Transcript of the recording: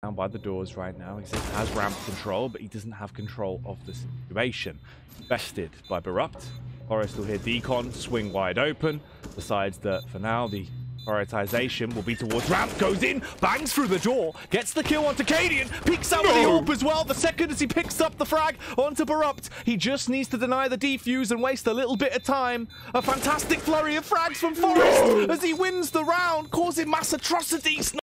down by the doors right now. He has ramp control, but he doesn't have control of the situation. Bested by Berupt. F0rest will hear Decon swing wide open. Decides that for now, the prioritization will be towards ramp. Goes in, bangs through the door, gets the kill onto Cadian, peeks out with the AWP as well. The second as he picks up the frag onto Berupt, he just needs to deny the defuse and waste a little bit of time. A fantastic flurry of frags from F0rest as he wins the round, causing mass atrocities.